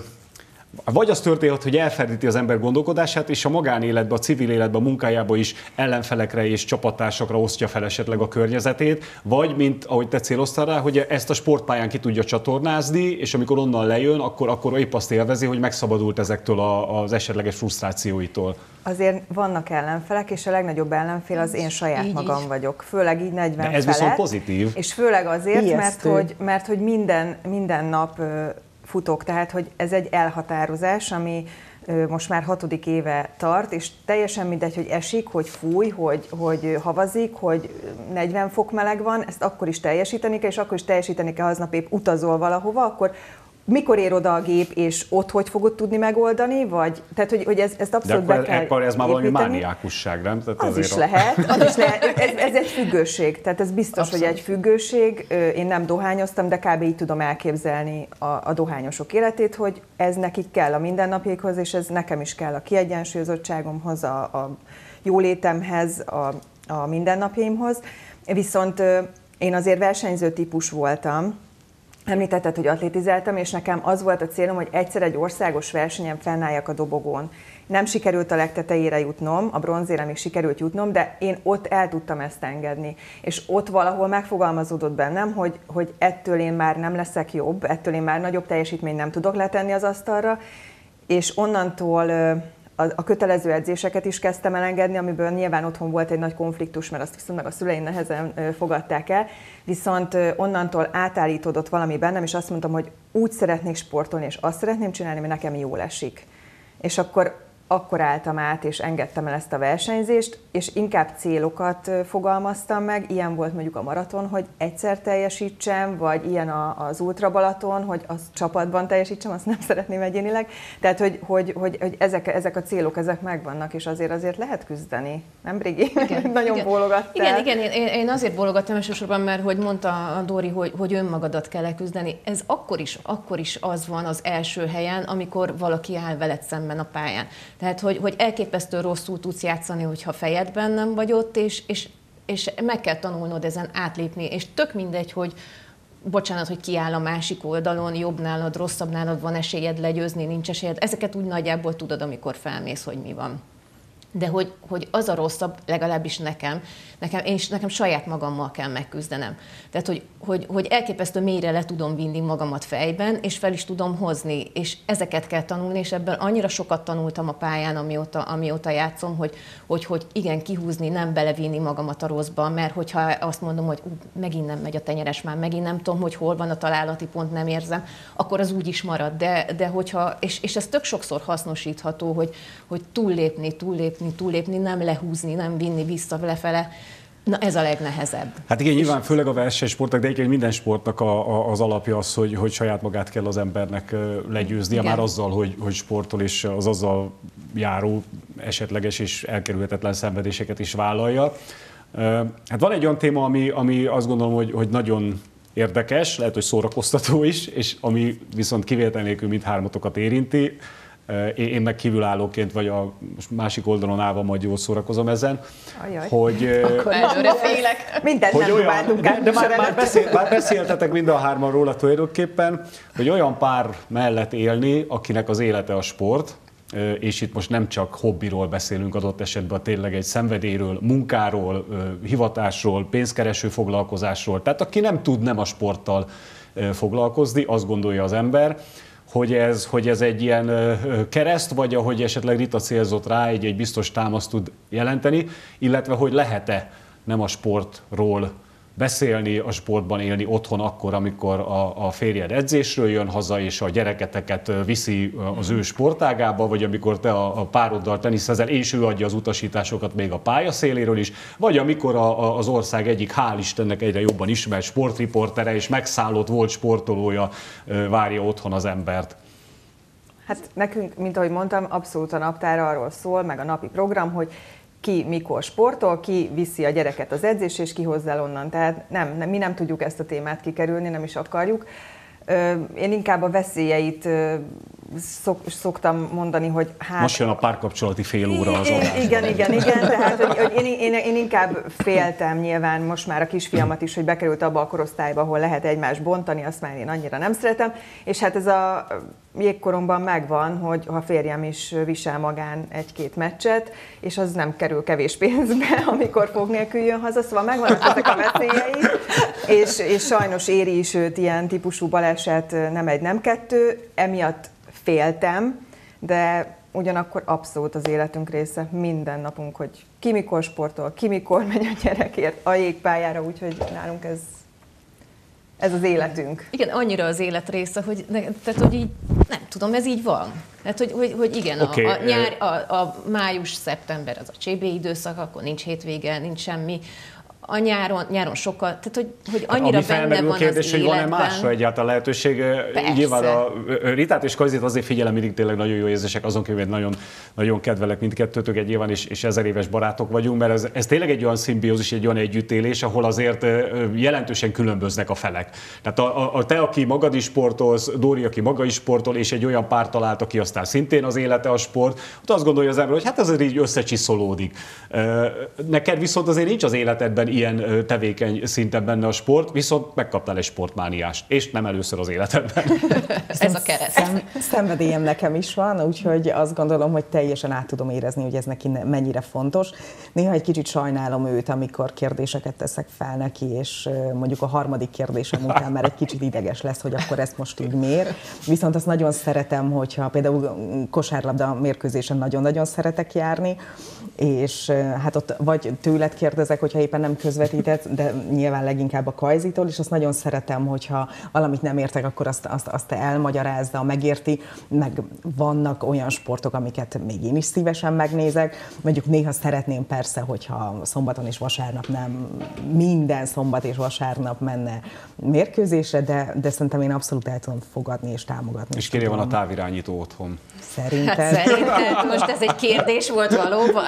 Vagy az történhet, hogy elferdíti az ember gondolkodását, és a magánéletben, a civil életben, a munkájában is ellenfelekre és csapattársakra osztja fel esetleg a környezetét, vagy, mint ahogy te céloztál rá, hogy ezt a sportpályán ki tudja csatornázni, és amikor onnan lejön, akkor épp azt élvezi, hogy megszabadult ezektől az esetleges frusztrációitól. Azért vannak ellenfelek, és a legnagyobb ellenfél az én saját magam vagyok. Főleg így 40 felett. De ez viszont pozitív. És főleg azért, mert hogy minden nap futok, tehát hogy ez egy elhatározás, ami most már 6. éve tart, és teljesen mindegy, hogy esik, hogy fúj, hogy havazik, hogy 40 fok meleg van, ezt akkor is teljesíteni kell, és akkor is teljesíteni kell, ha aznap épp utazol valahova, akkor mikor ér oda a gép, és ott hogy fogod tudni megoldani, vagy tehát, hogy ezt abszolút be kell akkor ez már valami építeni. mániákusság, nem? Tehát az is lehet. Ez egy függőség, tehát ez biztos, abszolút. Hogy egy függőség. Én nem dohányoztam, de kb. Így tudom elképzelni a dohányosok életét, hogy ez nekik kell a mindennapjaikhoz, és ez nekem is kell a kiegyensúlyozottságomhoz, a jólétemhez, a mindennapjaimhoz. Viszont én azért versenyző típus voltam. Említetted, hogy atlétizáltam, és nekem az volt a célom, hogy egyszer egy országos versenyen fennálljak a dobogón. Nem sikerült a legtetejére jutnom, a bronzére még sikerült jutnom, de én ott el tudtam ezt engedni. És ott valahol megfogalmazódott bennem, hogy ettől én már nem leszek jobb, ettől én már nagyobb teljesítményt nem tudok letenni az asztalra, és onnantól a kötelező edzéseket is kezdtem elengedni, amiből nyilván otthon volt egy nagy konfliktus, mert azt viszont meg a szüleim nehezen fogadták el, viszont onnantól átállítódott valami bennem, és azt mondtam, hogy úgy szeretnék sportolni, és azt szeretném csinálni, mert nekem jól esik. És akkor álltam át, és engedtem el ezt a versenyzést, és inkább célokat fogalmaztam meg, ilyen volt mondjuk a maraton, hogy egyszer teljesítsem, vagy ilyen az Ultra Balaton, hogy az csapatban teljesítsem, azt nem szeretném egyénileg. Tehát, hogy ezek a célok, ezek megvannak, és azért lehet küzdeni. Nem, Brigi? Nagyon bólogattál. Igen, én azért bólogattam elsősorban, mert hogy mondta a Dóri, hogy önmagadat kell leküzdeni. Ez akkor is az van az első helyen, amikor valaki áll veled szemben a pályán. Tehát, hogy elképesztő rosszul tudsz játszani, hogyha fejedben nem vagy ott, és meg kell tanulnod ezen átlépni, és tök mindegy, hogy bocsánat, hogy kiáll a másik oldalon, jobb nálad, rosszabb nálad, van esélyed legyőzni, nincs esélyed. Ezeket úgy nagyjából tudod, amikor felmész, hogy mi van. De hogy az a rosszabb, legalábbis nekem saját magammal kell megküzdenem. Tehát, hogy elképesztő mélyre le tudom vinni magamat fejben, és fel is tudom hozni, és ezeket kell tanulni, és ebből annyira sokat tanultam a pályán, amióta játszom, hogy igen, kihúzni, nem belevinni magamat a rosszba, mert hogyha azt mondom, hogy megint nem megy a tenyeres, már megint nem tudom, hogy hol van a találati pont, nem érzem, akkor az úgy is marad. De hogyha, és ez tök sokszor hasznosítható, hogy túllépni, nem lehúzni, nem vinni vissza lefele. Na ez a legnehezebb. Hát igen, nyilván főleg a versenysportnak, de egyébként minden sportnak az alapja az, hogy saját magát kell az embernek legyőznie, igen. Már azzal, hogy sportol, és az azzal járó esetleges és elkerülhetetlen szenvedéseket is vállalja. Hát van egy olyan téma, ami azt gondolom, hogy nagyon érdekes, lehet, hogy szórakoztató is, és ami viszont kivétel nélkül mindhármatokat érinti. Én meg kívülállóként, vagy a másik oldalon állva majd jól szórakozom ezen, hogy... Akkor előre félek. Mindent nem próbáltunk. De már beszéltetek mind a hárman róla tulajdonképpen, hogy olyan pár mellett élni, akinek az élete a sport, és itt most nem csak hobbiról beszélünk adott esetben, tényleg egy szenvedélyről, munkáról, hivatásról, pénzkereső foglalkozásról, tehát aki nem tud nem a sporttal foglalkozni, azt gondolja az ember, hogy ez egy ilyen kereszt, vagy ahogy esetleg Rita célzott rá, egy biztos támaszt tud jelenteni, illetve hogy lehet-e nem a sportról beszélni, a sportban élni otthon akkor, amikor a férjed edzésről jön haza, és a gyereketeket viszi az ő sportágába, vagy amikor te a pároddal teniszezel, és ő adja az utasításokat még a pályaszéléről is, vagy amikor az ország egyik, hál' Istennek egyre jobban ismert sportriportere és megszállott volt sportolója várja otthon az embert. Hát nekünk, mint ahogy mondtam, abszolút a naptár arról szól, meg a napi program, hogy ki mikor sportol, ki viszi a gyereket az edzésre, és ki hozzá el onnan. Tehát mi nem tudjuk ezt a témát kikerülni, nem is akarjuk. Én inkább a veszélyeit szoktam mondani, hogy hát... Most jön a párkapcsolati fél óra az adás. Igen, tehát hogy én inkább féltem nyilván most már a kisfiamat is, hogy bekerült abba a korosztályba, ahol lehet egymást bontani, azt már én annyira nem szeretem, és hát ez a jégkoromban megvan, hogy a férjem is visel magán egy-két meccset, és az nem kerül kevés pénzbe, amikor fog nélkül jön haza, szóval megvannak ezek a veszélyei, és sajnos éri is őt ilyen típusú baleset, nem egy, nem kettő, emiatt féltem, de ugyanakkor abszolút az életünk része, minden napunk, hogy ki mikor sportol, ki mikor megy a gyerekért a jégpályára, úgyhogy nálunk ez az életünk. Igen, annyira az élet része, hogy, tehát, hogy így, nem tudom, ez így van. Tehát, hogy igen, okay. A nyár, a május-szeptember az a CB időszak, akkor nincs hétvége, nincs semmi. A nyáron sokkal, tehát hogy annyira benne van kérdés, az hogy életben. van-e másra egyáltalán lehetőség? Persze. Nyilván a Ritát és Kajzit azért figyelem, mindig tényleg nagyon jó érzések, azon kívül nagyon, nagyon kedvelek mindkettőtök egy nyilván, és 1000 éves barátok vagyunk, mert ez tényleg egy olyan szimbiózis, egy olyan együttélés, ahol azért jelentősen különböznek a felek. Tehát te, aki magad is sportolsz, Dóri, aki maga is sportol, és egy olyan párt talált, aki aztán szintén az élete a sport, ott azt gondolja az ember, hogy hát azért így összecsiszolódik. Neked viszont azért nincs az életedben ilyen tevékeny szinten benne a sport, viszont megkaptál egy sportmániást, és nem először az életedben. Ez a kereszt. Szenvedélyem nekem is van, úgyhogy azt gondolom, hogy teljesen át tudom érezni, hogy ez neki mennyire fontos. Néha egy kicsit sajnálom őt, amikor kérdéseket teszek fel neki, és mondjuk a harmadik kérdésem után már egy kicsit ideges lesz, hogy akkor ezt most így miért. Viszont azt nagyon szeretem, hogyha például kosárlabda mérkőzésen nagyon-nagyon szeretek járni, és hát ott vagy tőled kérdezek, hogyha éppen nem közvetített, de nyilván leginkább a Kajzitól, és azt nagyon szeretem, hogyha valamit nem értek, akkor azt te elmagyarázza, megérti, meg vannak olyan sportok, amiket még én is szívesen megnézek. Mondjuk néha szeretném persze, hogyha szombaton és vasárnap nem minden szombat és vasárnap menne mérkőzésre, de szerintem én abszolút el tudom fogadni és támogatni. És kérje, van a távirányító otthon. Szerinted? Szerinted most ez egy kérdés volt valóban?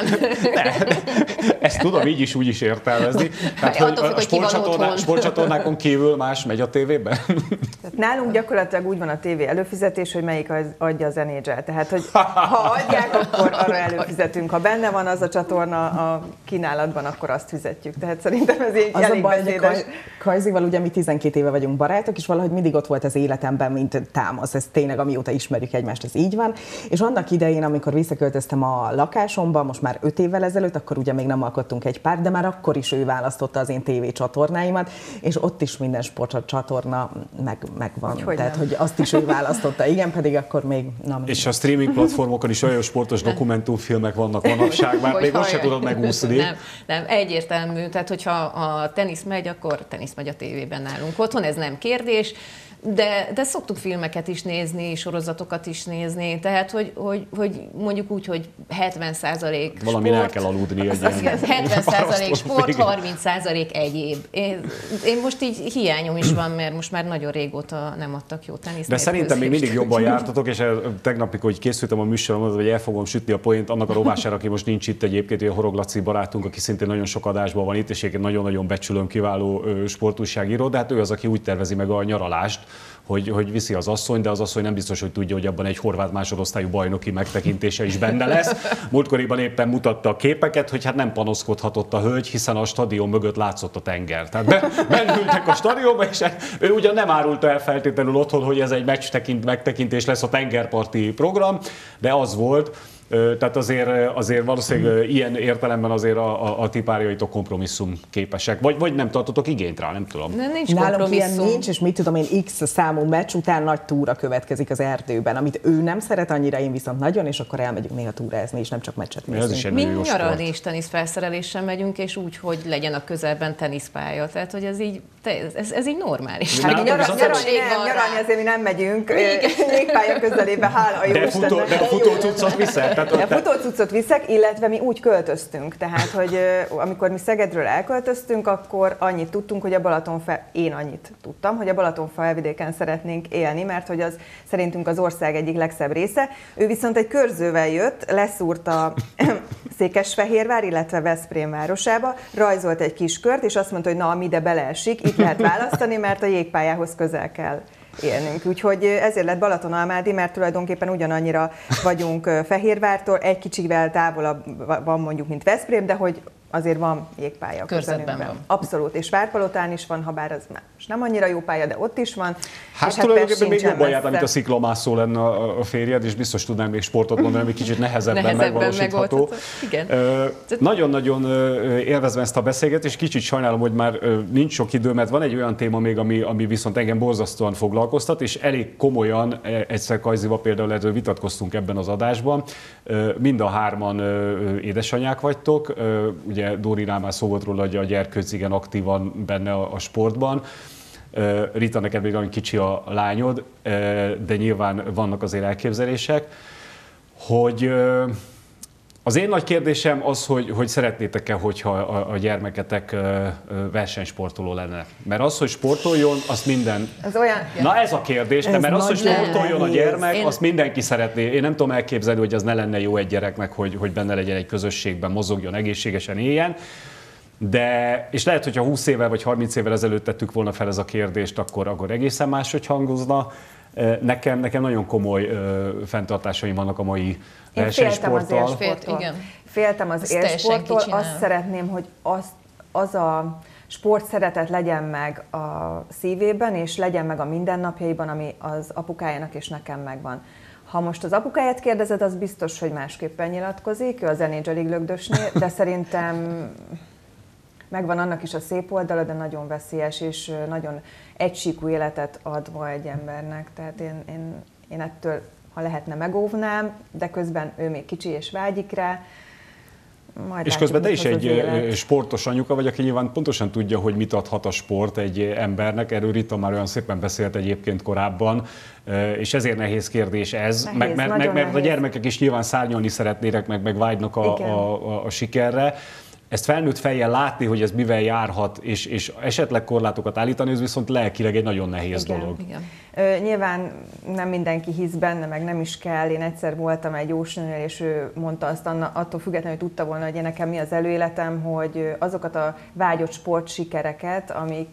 Ezt tudom így is, úgy is értelmezni. Tehát, hogy a sportcsatornákon kívül más megy a tévében? Tehát nálunk gyakorlatilag úgy van a tévé előfizetés, hogy melyik adja az NHL. Tehát, hogy ha adják, akkor arra előfizetünk. Ha benne van az a csatorna a kínálatban, akkor azt fizetjük. Tehát szerintem ez így elég beszédes. Kajzival ugye mi 12 éve vagyunk barátok, és valahogy mindig ott volt az életemben, mint támasz. Ez tényleg, amióta ismerjük egymást, ez így van. És annak idején, amikor visszaköltöztem a lakásomba, most már 5 évvel ezelőtt, akkor ugye még nem alkottunk egy párt, de már akkor is ő választotta az én tévécsatornáimat, és ott is minden sportcsatorna megvan. Tehát, hogy azt is ő választotta, igen, pedig akkor még... És a streaming platformokon is olyan sportos dokumentumfilmek vannak manapság, már még azt se tudod megúszni. Nem, egyértelmű. Tehát, hogyha a tenisz megy, akkor tenisz megy a tévében nálunk otthon, ez nem kérdés. De szoktuk filmeket is nézni, sorozatokat is nézni, tehát hogy mondjuk úgy, hogy 70% sport. Valamin el kell aludni egy 70% sport, 30% egyéb. Én most így hiányom is van, mert most már nagyon régóta nem adtak jó tenisz. De szerintem még mindig jobban jártatok, és tegnapig, hogy készültem a műsoromhoz, hogy el fogom sütni a poént annak a rovására, aki most nincs itt egyébként, hogy a Horog Laci barátunk, aki szintén nagyon sok adásban van itt, és egyébként nagyon-nagyon becsülöm, kiváló sportújságíró, de hát ő az, aki úgy tervezi meg a nyaralást, hogy viszi az asszony, de az asszony nem biztos, hogy tudja, hogy abban egy horvát másodosztályú bajnoki megtekintése is benne lesz. Múltkoriban éppen mutatta a képeket, hogy hát nem panaszkodhatott a hölgy, hiszen a stadion mögött látszott a tenger. Tehát bennültek a stadionba, és ő ugyan nem árulta el feltétlenül otthon, hogy ez egy megtekintés lesz, a tengerparti program, de az volt, Tehát azért valószínűleg ilyen értelemben azért a ti párjaitok kompromisszum képesek. Vagy nem tartotok igényt rá, nem tudom. Nincs nálunk ilyen kompromisszum. nincs, és mit tudom én, X számú meccs után nagy túra következik az erdőben, amit ő nem szeret annyira, én viszont nagyon, és akkor elmegyünk néha túrázni, és nem csak meccset Ez is nézünk. egy Mi nagyon jó nyaralni sport. és teniszfelszereléssel megyünk, és úgy, hogy legyen a közelben teniszpálya. Tehát, hogy ez így normális. Nálam Nyaralni viszont azért mi nem megyünk jégpálya közelébe, hála jó De Istennek. a futócuccot viszed? De futócuccot viszek, illetve mi úgy költöztünk, tehát, hogy amikor mi Szegedről elköltöztünk, akkor annyit tudtunk, hogy én annyit tudtam, hogy a Balatonfelvidéken szeretnénk élni, mert hogy az szerintünk az ország egyik legszebb része. Ő viszont egy körzővel jött, leszúrta Székesfehérvár, illetve Veszprém városába, rajzolt egy kis kört, és azt mondta, hogy na, ami ide beleesik, itt lehet választani, mert a jégpályához közel kell élnünk. Úgyhogy ezért lett Balatonalmádi, mert tulajdonképpen ugyanannyira vagyunk Fehérvártól, egy kicsivel távolabb van mondjuk, mint Veszprém, de hogy azért van jégpálya a Körzetben közelünkben. van. Abszolút, és Várpalotán is van, ha bár az most nem annyira jó pálya, de ott is van. Hát és tulajdonképpen még sincsen jobban járt, messze. mint a sziklamászó lenne a férjed, és biztos tudnám még sportot mondani, ami kicsit nehezebben megvalósítható. megoldható. Igen. Nagyon-nagyon élvezve ezt a beszélgetést, kicsit sajnálom, hogy már nincs sok idő, mert van egy olyan téma még, ami viszont engem borzasztóan foglalkoztat, és elég komolyan egyszer Kajzival például erről vitatkoztunk ebben az adásban. Mind a hárman édesanyák vagytok, ugye Dórinál már szó volt róla, hogy a gyerkőc igen aktívan benne a sportban. Rita, neked még nagyon kicsi a lányod, de nyilván vannak azért elképzelések, hogy az én nagy kérdésem az, hogy szeretnétek-e, hogyha a gyermeketek versenysportoló lenne. Mert az, hogy sportoljon, azt minden... Ez olyan... Na ez a kérdés, mert az, hogy nagyon sportoljon a nehéz. gyermek, azt mindenki szeretné. Én nem tudom elképzelni, hogy az ne lenne jó egy gyereknek, hogy benne legyen egy közösségben, mozogjon, egészségesen éljen. De, és lehet, hogyha 20 évvel vagy 30 évvel ezelőtt tettük volna fel ez a kérdést, akkor egészen máshogy hangozna. Nekem nagyon komoly fenntartásaim vannak a mai versenysporttal. Féltem az Ezt teljesen élsporttól, kicsinál. azt szeretném, hogy az a sportszeretet legyen meg a szívében, és legyen meg a mindennapjaiban, ami az apukájának és nekem megvan. Ha most az apukáját kérdezed, az biztos, hogy másképpen nyilatkozik, ő az NHL-ig lögdösnél, de szerintem megvan annak is a szép oldala, de nagyon veszélyes, és nagyon egysíkú életet ad ma egy embernek. Tehát én ettől, ha lehetne, megóvnám, de közben ő még kicsi és vágyik rá. Majd És látjuk, közben te mit is hoz az egy élet. sportos anyuka vagy, aki nyilván pontosan tudja, hogy mit adhat a sport egy embernek. Erről Rita már olyan szépen beszélt egyébként korábban, és ezért nehéz kérdés ez. Nehéz, mert nagyon a nehéz. gyermekek is nyilván szárnyalni szeretnének, meg vágynak a sikerre. Ezt felnőtt fejjel látni, hogy ez mivel járhat, és esetleg korlátokat állítani, ez viszont lelkileg egy nagyon nehéz dolog. Igen. Nyilván nem mindenki hisz benne, meg nem is kell. Én egyszer voltam egy jósnőnél, és ő mondta azt attól függetlenül, hogy tudta volna, hogy én nekem mi az előéletem, hogy azokat a vágyott sportsikereket,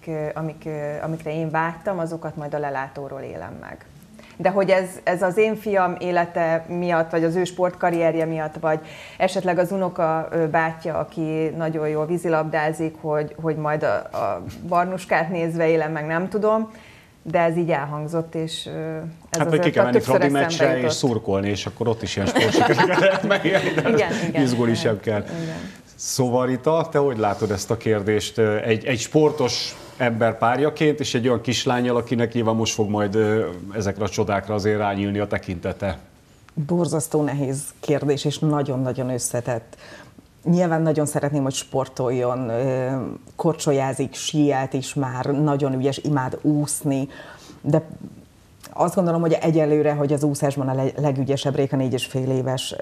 amikre én vágytam, azokat majd a lelátóról élem meg. De hogy ez az én fiam élete miatt, vagy az ő sportkarrierje miatt, vagy esetleg az unoka bátyja, aki nagyon jól vízilabdázik, hogy majd a Barnuskát nézve élem meg, nem tudom, de ez így elhangzott, és ez Hát vagy ki azért kell menni többször Fradi eszembe meccsre jutott. és szurkolni, és akkor ott is ilyen sportsikereket lehet megélni, de Igen, izgulni sem kell. Igen. Szóval Rita, te hogy látod ezt a kérdést egy sportos ember párjaként, és egy olyan kislánnyal, akinek nyilván most fog majd ezekre a csodákra azért rányílni a tekintete? Borzasztó nehéz kérdés, és nagyon-nagyon összetett. Nyilván nagyon szeretném, hogy sportoljon, korcsolyázik, síelt is már, nagyon ügyes, imád úszni, de azt gondolom, hogy egyelőre, hogy az úszásban a legügyesebb Réka 4,5 éves,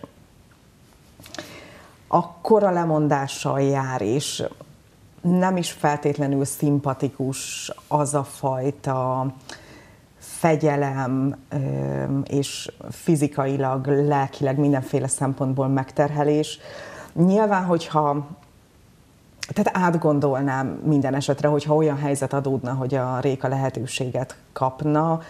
akkora lemondással jár, és nem is feltétlenül szimpatikus az a fajta fegyelem és fizikailag, lelkileg mindenféle szempontból megterhelés. Nyilván, tehát átgondolnám minden esetre, hogyha olyan helyzet adódna, hogy a Réka lehetőséget kapna,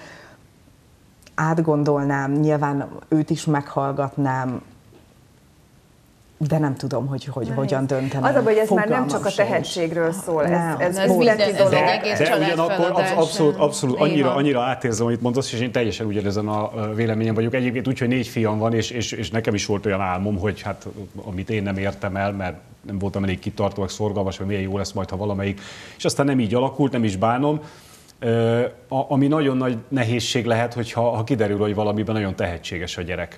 átgondolnám, nyilván őt is meghallgatnám, de nem tudom, hogy hogyan döntenem. Az a baj, hogy ez már nem csak a tehetségről szól, ez üzleti dolog. De ugyanakkor abszolút annyira átérzem, amit mondasz, és én teljesen ugyanezen a véleményem vagyok. Egyébként úgy, hogy 4 fiam van, és nekem is volt olyan álmom, hogy hát amit én nem értem el, mert nem voltam elég kitartó, szorgalmas, vagy milyen jó lesz majd, ha valamelyik. És aztán nem így alakult, nem is bánom. Ami nagyon nagy nehézség lehet, hogyha kiderül, hogy valamiben nagyon tehetséges a gyerek.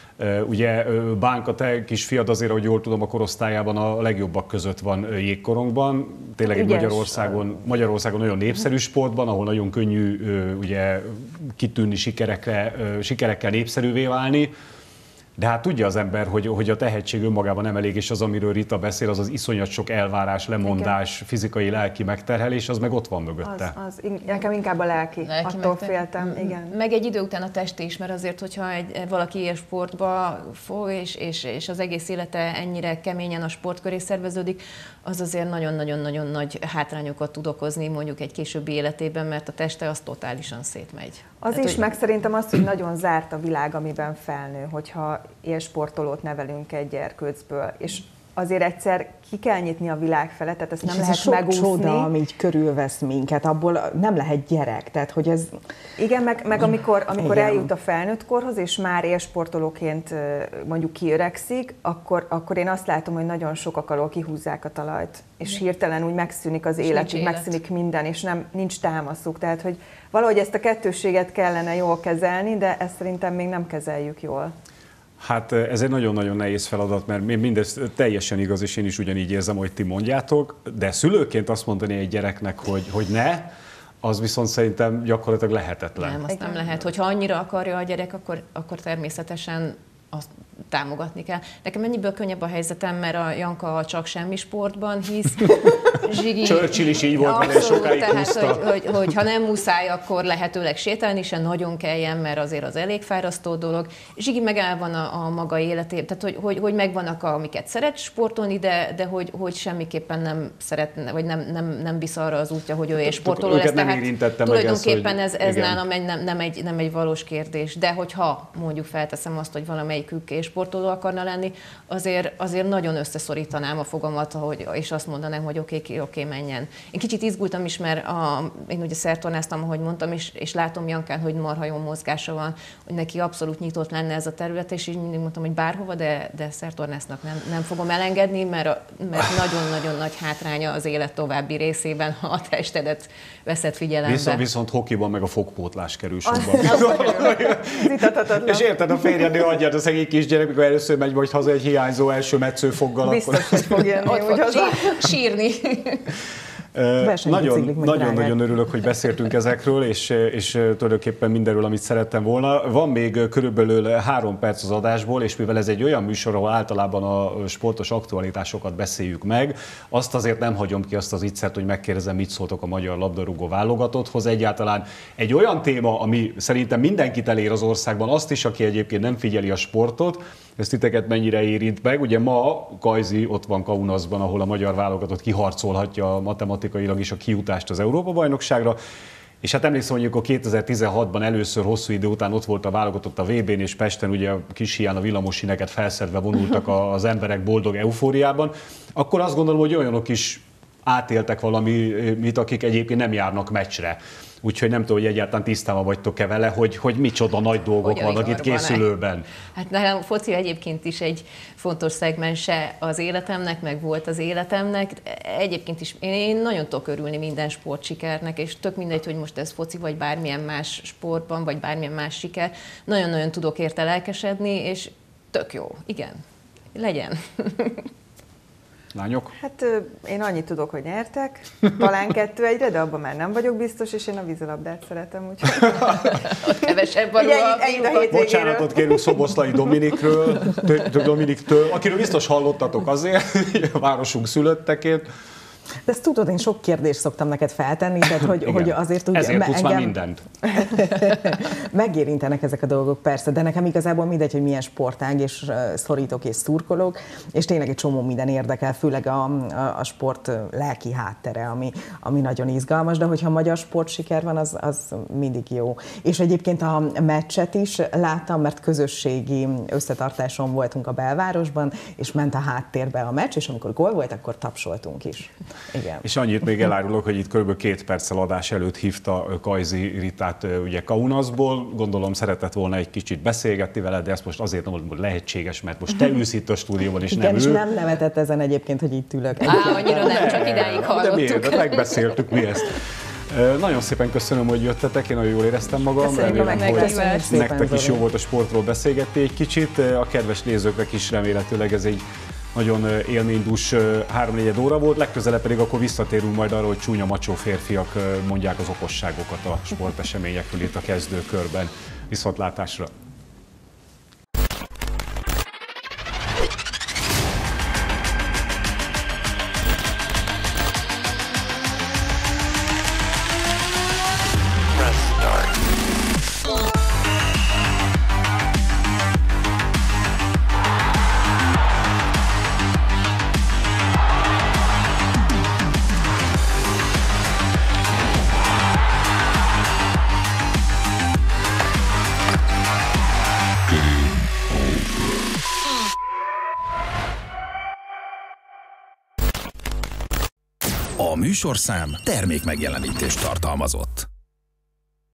Ugye Bánka, te kisfiad azért, hogy jól tudom, a korosztályában a legjobbak között van jégkorongban. Tényleg egy Magyarországon nagyon népszerű sportban, ahol nagyon könnyű ugye, kitűnni sikerekkel népszerűvé válni. De hát tudja az ember, hogy a tehetség önmagában nem elég, és az, amiről Rita beszél, az iszonyat sok elvárás, lemondás, igen. Fizikai, lelki megterhelés, az meg ott van mögötte. Nekem inkább a lelki attól féltem, igen. Meg egy idő után a test is, mert azért, hogyha valaki ilyen sportba fog, és az egész élete ennyire keményen a sport köré szerveződik, az azért nagyon-nagyon-nagyon nagy hátrányokat tud okozni mondjuk egy későbbi életében, mert a teste az totálisan szétmegy. Az is, meg szerintem az, hogy nagyon zárt a világ, amiben felnő, hogyha élsportolót nevelünk egy gyerkőcből, és azért egyszer ki kell nyitni a világ fele, tehát ezt nem lehet sok megúszni. Csoda, ami így körülvesz minket, abból nem lehet gyerek, tehát hogy ez... Igen, meg amikor eljut a felnőtt korhoz, és már élsportolóként mondjuk kiöregszik, akkor én azt látom, hogy nagyon sokak alól kihúzzák a talajt, és hirtelen úgy megszűnik az életük, megszűnik minden, és nincs támaszuk. Tehát, hogy valahogy ezt a kettősséget kellene jól kezelni, de ezt szerintem még nem kezeljük jól. Hát ez egy nagyon-nagyon nehéz feladat, mert mindez teljesen igaz, és én is ugyanígy érzem, hogy ti mondjátok, de szülőként azt mondani egy gyereknek, hogy ne, az viszont szerintem gyakorlatilag lehetetlen. Nem, azt nem lehet. Hogyha annyira akarja a gyerek, akkor természetesen azt támogatni kell. Nekem ennyiből könnyebb a helyzetem, mert a Janka csak semmi sportban hisz. Zsigi... Churchill is így volt, mert sokáig húzta. hogy ha nem muszáj, akkor lehetőleg sétálni se nagyon kelljen, mert azért az elég fárasztó dolog. Zsigi meg el van a maga életében, tehát hogy megvannak, amiket szeret sportolni, de hogy semmiképpen nem szeretne, vagy nem visz arra az útja, hogy ő és sportoló lesz. Tehát tulajdonképpen ez nálam nem egy valós kérdés. De hogyha mondjuk felteszem azt, hogy valamelyikük és sportoló akarna lenni, azért nagyon összeszorítanám a fogamat, és azt mondanám, hogy oké, menjen. Én kicsit izgultam is, mert én ugye szertornáztam, ahogy mondtam, és látom Jankán, hogy marha jó mozgása van, hogy neki abszolút nyitott lenne ez a terület, és így mindig mondtam, hogy bárhova, de szertornásznak nem fogom elengedni, mert nagyon-nagyon nagy hátránya az élet további részében, ha a testedet veszed figyelembe. Viszont hokiban meg a fogpótlás kerül sokban. És érted, a férjednél adját a szegény kisgyerek, mikor először megy majd haza egy hiányzó első metszőfoggal. Biztos, hogy fog jönni. Ott fog sírni. Nagyon-nagyon örülök, hogy beszéltünk ezekről, és tulajdonképpen mindenről, amit szerettem volna. Van még körülbelül 3 perc az adásból, és mivel ez egy olyan műsor, ahol általában a sportos aktualitásokat beszéljük meg, azt azért nem hagyom ki azt az ittszert, hogy megkérdezem, mit szóltok a magyar labdarúgó válogatotthoz. Egyáltalán egy olyan téma, ami szerintem mindenkit elér az országban, azt is, aki egyébként nem figyeli a sportot, ez titeket mennyire érint meg. Ugye ma Kajzi ott van Kaunasban, ahol a magyar válogatott kiharcolhatja matematikailag is a kijutást az Európa-bajnokságra. És hát emlékszem, hogy akkor 2016-ban először hosszú idő után ott volt a válogatott a VB-n, és Pesten ugye a kis hián a villamosíneket felszedve vonultak az emberek boldog eufóriában. Akkor azt gondolom, hogy olyanok is átéltek valamit, akik egyébként nem járnak meccsre. Úgyhogy nem tudom, hogy egyáltalán tisztában vagytok-e vele, hogy micsoda nagy dolgok vannak itt készülőben. Hát nálam foci egyébként is egy fontos szegmense az életemnek, meg volt az életemnek. Egyébként is én nagyon tudok örülni minden sportsikernek, és tök mindegy, hogy most ez foci, vagy bármilyen más sportban, vagy bármilyen más siker. Nagyon-nagyon tudok érte lelkesedni, és tök jó. Igen, legyen. Lányok? Hát én annyit tudok, hogy nyertek, talán 2-1-re, de abban már nem vagyok biztos, és én a vízilabdát szeretem, úgyhogy... Ott kevesebb van a Bocsánatot kérünk Szoboszlai Dominiktől, akiről biztos hallottatok azért, a városunk szülöttekért. De ezt tudod, én sok kérdést szoktam neked feltenni, tehát hogy azért úgy... Ezért tudsz már mindent. Megérintenek ezek a dolgok, persze, de nekem igazából mindegy, hogy milyen sportág, és szorítok és szurkolok, és tényleg egy csomó minden érdekel, főleg a sport lelki háttere, ami nagyon izgalmas, de hogyha magyar sportsiker van, az mindig jó. És egyébként a meccset is láttam, mert közösségi összetartáson voltunk a belvárosban, és ment a háttérbe a meccs, és amikor gól volt, akkor tapsoltunk is. Igen. És annyit még elárulok, hogy itt kb. 2 perccel adás előtt hívta Kajzi Ritát ugye Kaunasból. Gondolom szeretett volna egy kicsit beszélgetni veled, de ezt most azért nem volt lehetséges, mert most te ülsz itt a stúdióban, és igen, nem ő. és nem nevetett ezen egyébként, hogy itt ülök. Annyira nem, csak idáig hallottuk. De miért? De megbeszéltük mi ezt. Nagyon szépen köszönöm, hogy jöttetek, én nagyon jól éreztem magam. Remélem, hogy nektek is jó volt a sportról beszélgetni egy kicsit. A kedves nézőknek is remélhetőleg ez egy nagyon élménydús 3-4 óra volt, legközelebb pedig akkor visszatérünk majd arra, hogy csúnya macsó férfiak mondják az okosságokat a sporteseményekről itt a kezdőkörben. Viszontlátásra! A műsorszám termékmegjelenítést tartalmazott.